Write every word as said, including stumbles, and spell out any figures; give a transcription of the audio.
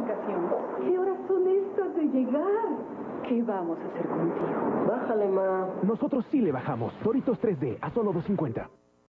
notificación. ¿Qué horas son estas de llegar? ¿Qué vamos a hacer contigo? Bájale, ma. Nosotros sí le bajamos. Doritos tres D a solo dos cincuenta.